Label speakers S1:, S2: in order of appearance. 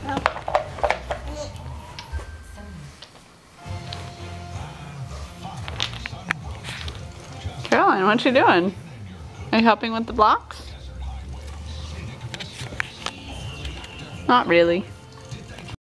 S1: Caroline, what you doing? Are you helping with the blocks? Not really.